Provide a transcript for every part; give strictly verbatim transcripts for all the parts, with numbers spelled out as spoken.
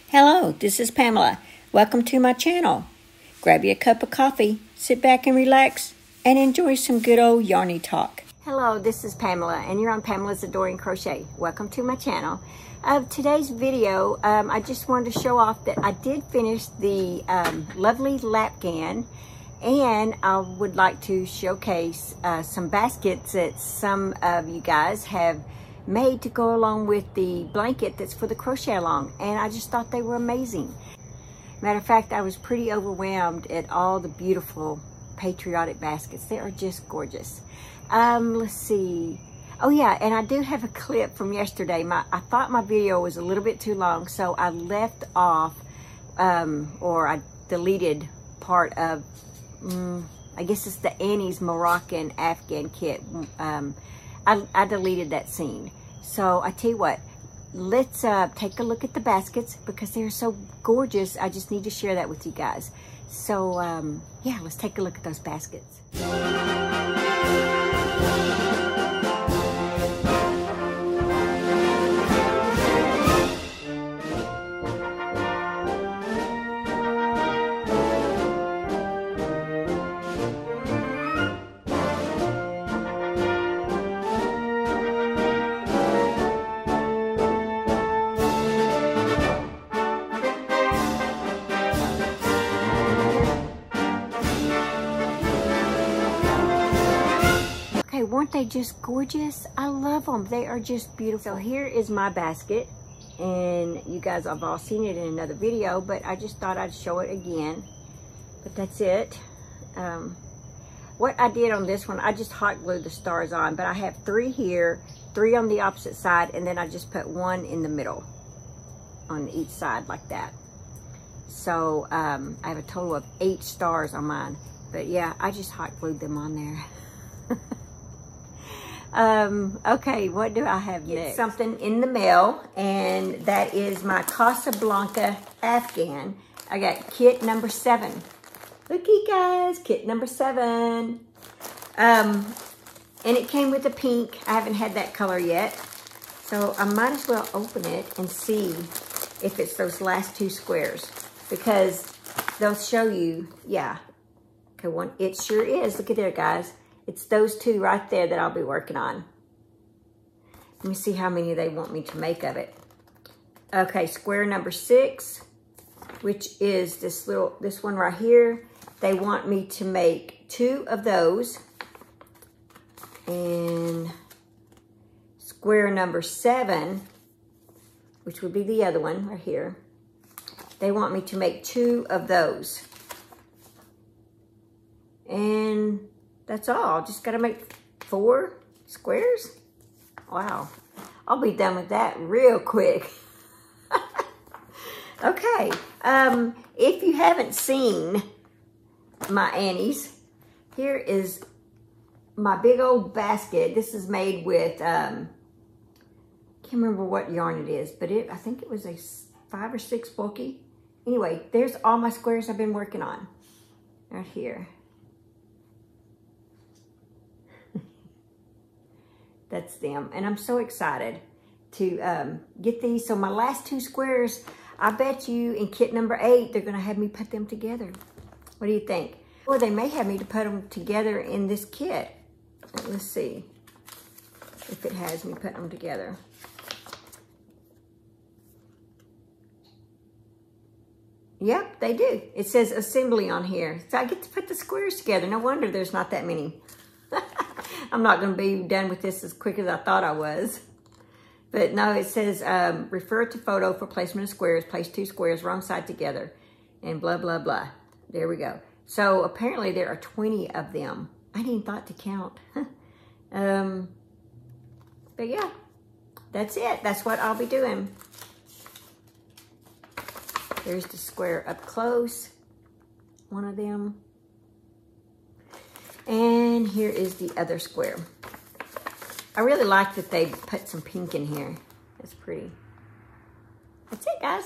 Hello, this is Pamela. Welcome to my channel. Grab you a cup of coffee, sit back and relax, and enjoy some good old yarny talk. Hello, this is Pamela, and you're on Pamela's Adoring Crochet. Welcome to my channel. Uh, today's video, um, I just wanted to show off that I did finish the um, lovely lapgan, and I would like to showcase uh, some baskets that some of you guys have made to go along with the blanket that's for the crochet along, and I just thought they were amazing. Matter of fact, I was pretty overwhelmed at all the beautiful patriotic baskets. They are just gorgeous. Um, let's see. Oh yeah, and I do have a clip from yesterday. My I thought my video was a little bit too long, so I left off, um, or I deleted part of, um, I guess it's the Annie's Moroccan Afghan kit. Um, I, I deleted that scene. So I tell you what, let's uh, take a look at the baskets because they're so gorgeous. I just need to share that with you guys. So um, yeah, let's take a look at those baskets. Weren't they just gorgeous? I love them. They are just beautiful. So here is my basket, and you guys have all seen it in another video, but I just thought I'd show it again. But that's it. Um, what I did on this one, I just hot glued the stars on, but I have three here, three on the opposite side, and then I just put one in the middle on each side like that. So um, I have a total of eight stars on mine. But yeah, I just hot glued them on there. Um, okay, what do I have next? Something in the mail, and that is my Casablanca Afghan. I got kit number seven. Looky guys, kit number seven. Um, and it came with a pink. I haven't had that color yet. So I might as well open it and see if it's those last two squares, because they'll show you, yeah. Okay, one, it sure is. Look at there, guys. It's those two right there that I'll be working on. Let me see how many they want me to make of it. Okay, square number six, which is this little, this one right here. They want me to make two of those. And square number seven, which would be the other one right here. They want me to make two of those. And that's all. Just got to make four squares. Wow. I'll be done with that real quick. Okay. Um, if you haven't seen my Annie's, here is my big old basket. This is made with, um, can't remember what yarn it is, but it I think it was a five or six bulky. Anyway, there's all my squares I've been working on. Right here. That's them, and I'm so excited to um, get these. So my last two squares, I bet you in kit number eight, they're gonna have me put them together. What do you think? Or they may have me to put them together in this kit. Let's see if it has me put them together. Yep, they do. It says assembly on here. So I get to put the squares together. No wonder there's not that many. I'm not going to be done with this as quick as I thought I was. But no, it says, um, refer to photo for placement of squares. Place two squares wrong side together. And blah, blah, blah. There we go. So apparently there are twenty of them. I didn't even thought to count. um, but yeah, that's it. That's what I'll be doing. There's the square up close. One of them. And here is the other square. I really like that they put some pink in here. That's pretty. That's it, guys.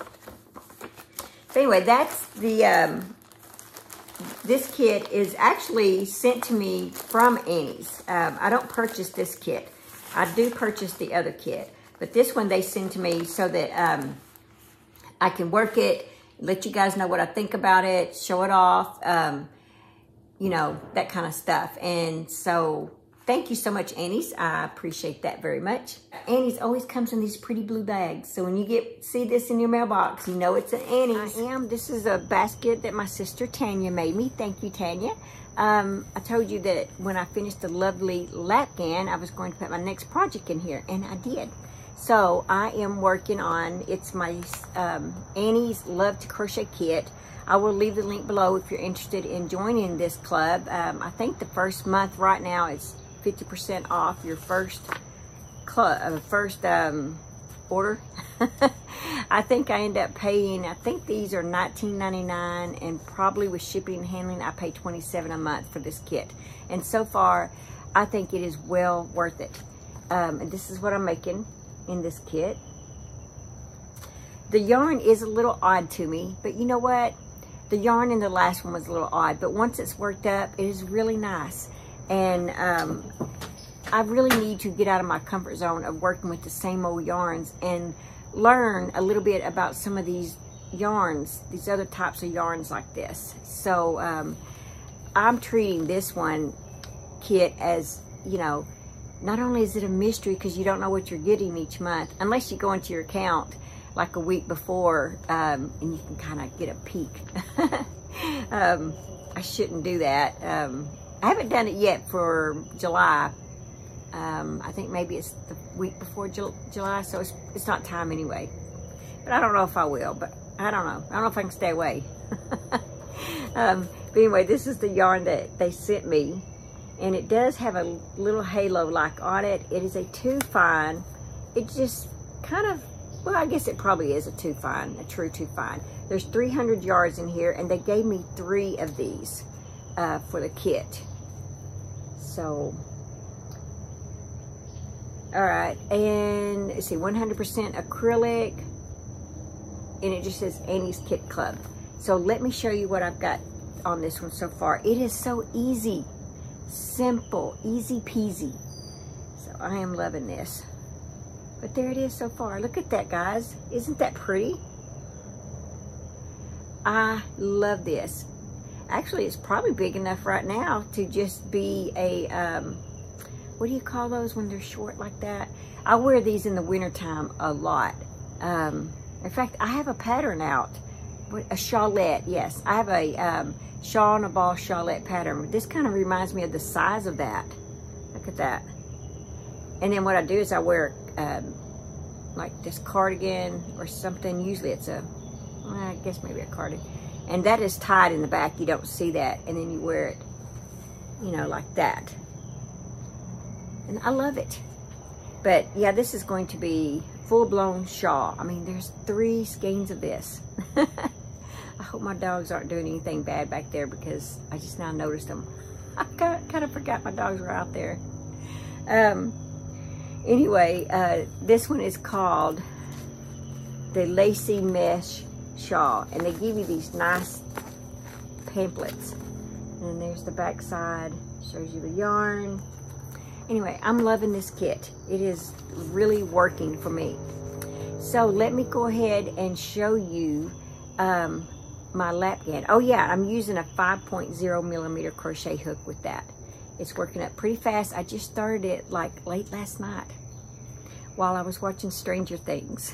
So anyway, that's the, um, this kit is actually sent to me from Annie's. Um, I don't purchase this kit. I do purchase the other kit. But this one they send to me so that um, I can work it, let you guys know what I think about it, show it off, um, you know, that kind of stuff. And so thank you so much, Annie's. I appreciate that very much. Annie's always comes in these pretty blue bags. So when you get see this in your mailbox, you know it's an Annie's. I am. This is a basket that my sister Tanya made me. Thank you, Tanya. Um, I told you that when I finished the lovely Lapgan, I was going to put my next project in here, and I did. So I am working on, it's my um, Annie's Love to Crochet Kit. I will leave the link below if you're interested in joining this club. Um, I think the first month right now is fifty percent off your first club, uh, first um, order. I think I end up paying, I think these are nineteen ninety-nine, and probably with shipping and handling, I pay twenty-seven dollars a month for this kit. And so far, I think it is well worth it. Um, and this is what I'm making in this kit. The yarn is a little odd to me, but you know what? The yarn in the last one was a little odd, but once it's worked up, it is really nice. And um, I really need to get out of my comfort zone of working with the same old yarns and learn a little bit about some of these yarns, these other types of yarns like this. So um, I'm treating this one kit as, you know, not only is it a mystery because you don't know what you're getting each month, unless you go into your account like a week before um, and you can kind of get a peek. um, I shouldn't do that. Um, I haven't done it yet for July. Um, I think maybe it's the week before Ju July, so it's, it's not time anyway. But I don't know if I will, but I don't know. I don't know if I can stay away. um, but anyway, this is the yarn that they sent me. And it does have a little halo-like on it. It is a two fine. It just kind of, well, I guess it probably is a two fine, a true two fine. There's three hundred yards in here, and they gave me three of these uh, for the kit. So, all right, and let's see, one hundred percent acrylic, and it just says Annie's Kit Club. So let me show you what I've got on this one so far. It is so easy. Simple, easy peasy. So I am loving this. But there it is so far. Look at that, guys. Isn't that pretty? I love this. Actually, it's probably big enough right now to just be a, um, what do you call those when they're short like that? I wear these in the wintertime a lot. Um, in fact, I have a pattern out. A shawlette, yes. I have a um, shawl and a ball shawlette pattern. This kind of reminds me of the size of that. Look at that. And then what I do is I wear um, like this cardigan or something. Usually it's a, well, I guess maybe a cardigan. And that is tied in the back. You don't see that. And then you wear it, you know, like that. And I love it. But yeah, this is going to be full-blown shawl. I mean, there's three skeins of this. I hope my dogs aren't doing anything bad back there because I just now noticed them. I kind of forgot my dogs were out there. Um, anyway, uh, this one is called the Lacy Mesh Shawl. And they give you these nice pamphlets. And there's the back side. Shows you the yarn. Anyway, I'm loving this kit. It is really working for me. So let me go ahead and show you um, my Lapgan. Oh yeah, I'm using a five point zero millimeter crochet hook with that. It's working up pretty fast. I just started it like late last night while I was watching Stranger Things.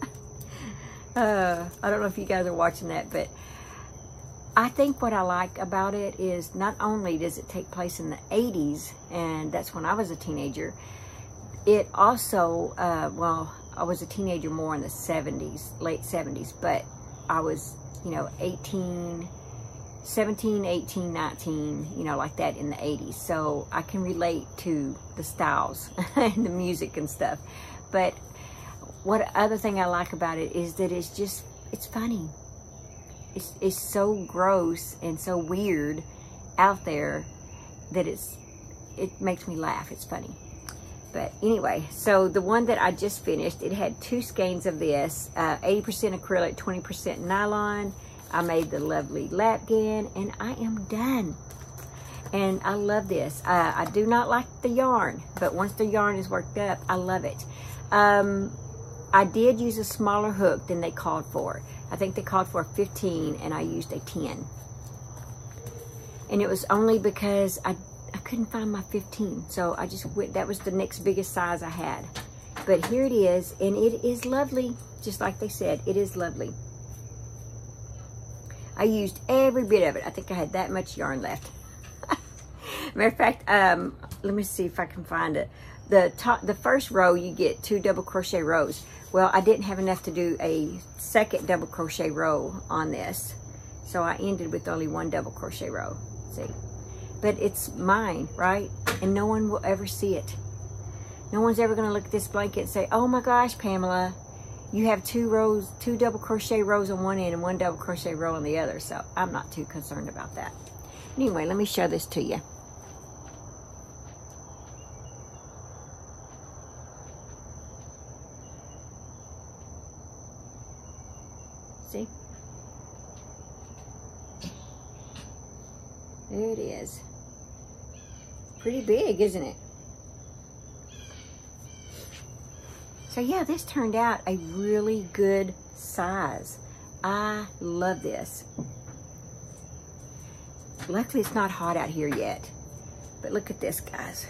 uh, I don't know if you guys are watching that, but I think what I like about it is not only does it take place in the eighties, and that's when I was a teenager, it also, uh, well, I was a teenager more in the seventies, late seventies, but I was, you know, eighteen, seventeen, eighteen, nineteen, you know, like that in the eighties. So I can relate to the styles and the music and stuff. But what other thing I like about it is that it's just, it's funny. It's, it's so gross and so weird out there that it's, it makes me laugh. It's funny. But anyway, so the one that I just finished, it had two skeins of this, uh, eighty percent acrylic, twenty percent nylon. I made the lovely Lapgan, and I am done. And I love this. Uh, I do not like the yarn, but once the yarn is worked up, I love it. Um, I did use a smaller hook than they called for. I think they called for a fifteen and I used a ten. And it was only because I, I couldn't find my fifteen. So I just went, that was the next biggest size I had. But here it is, and it is lovely. Just like they said, it is lovely. I used every bit of it. I think I had that much yarn left. Matter of fact, um, let me see if I can find it. The top, the first row, you get two double crochet rows. Well, I didn't have enough to do a second double crochet row on this. So I ended with only one double crochet row. See? But it's mine, right? And no one will ever see it. No one's ever going to look at this blanket and say, oh my gosh, Pamela, you have two rows, two double crochet rows on one end and one double crochet row on the other. So I'm not too concerned about that. Anyway, let me show this to you. See? There it is. Pretty big, isn't it? So yeah, this turned out a really good size. I love this. Luckily, it's not hot out here yet. But look at this, guys.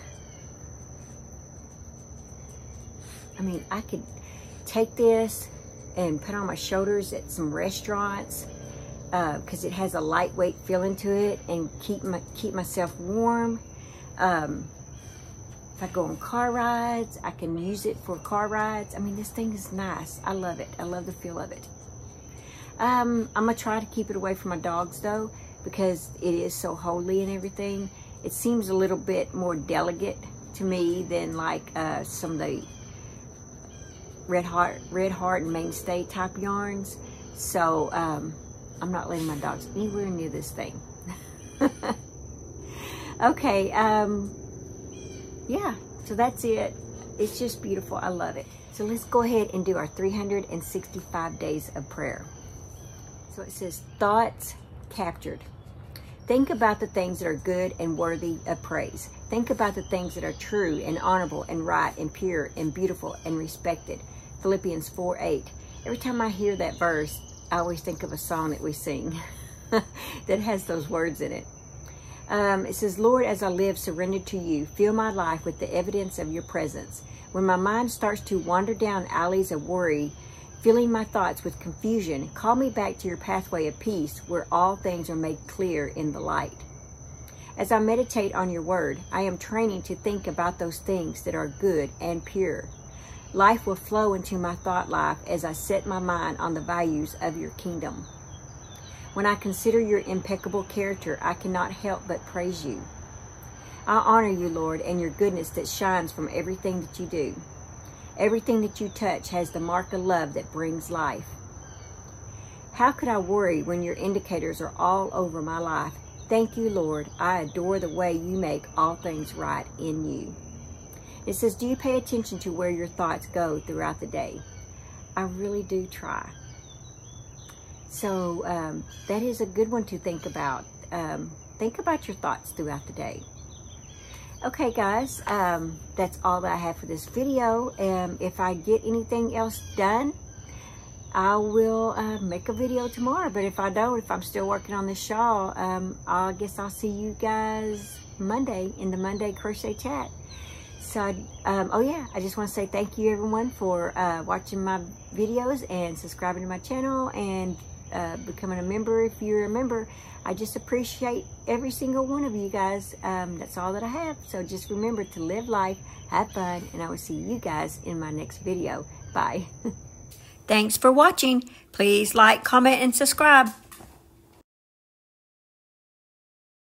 I mean, I could take this and put on my shoulders at some restaurants because uh, it has a lightweight feeling to it, and keep my keep myself warm. Um, if I go on car rides, I can use it for car rides. I mean, this thing is nice. I love it. I love the feel of it. Um, I'm gonna try to keep it away from my dogs though, because it is so holy and everything. It seems a little bit more delicate to me than like uh, some of the Red Heart, Red Heart and Mainstay type yarns. So um, I'm not letting my dogs anywhere near this thing. Okay, um, yeah, so that's it. It's just beautiful. I love it. So let's go ahead and do our three hundred sixty-five days of prayer. So it says, thoughts captured. Think about the things that are good and worthy of praise. Think about the things that are true and honorable and right and pure and beautiful and respected. Philippians four eight. Every time I hear that verse, I always think of a song that we sing that has those words in it. Um, it says, Lord, as I live surrendered to you, fill my life with the evidence of your presence. When my mind starts to wander down alleys of worry, filling my thoughts with confusion, call me back to your pathway of peace where all things are made clear in the light. As I meditate on your word, I am training to think about those things that are good and pure. Life will flow into my thought life as I set my mind on the values of your kingdom. When I consider your impeccable character, I cannot help but praise you. I honor you, Lord, and your goodness that shines from everything that you do. Everything that you touch has the mark of love that brings life. How could I worry when your indicators are all over my life? Thank you, Lord. I adore the way you make all things right in you. It says, do you pay attention to where your thoughts go throughout the day? I really do try. So um, that is a good one to think about. Um, think about your thoughts throughout the day. Okay, guys, um, that's all that I have for this video. Um, if I get anything else done, I will uh, make a video tomorrow. But if I don't, if I'm still working on this shawl, um, I guess I'll see you guys Monday in the Monday Crochet Chat. So, um, oh yeah, I just want to say thank you everyone for uh, watching my videos and subscribing to my channel and uh, becoming a member if you're a member. I just appreciate every single one of you guys. Um, that's all that I have. So just remember to live life, have fun, and I will see you guys in my next video. Bye. Thanks for watching. Please like, comment, and subscribe.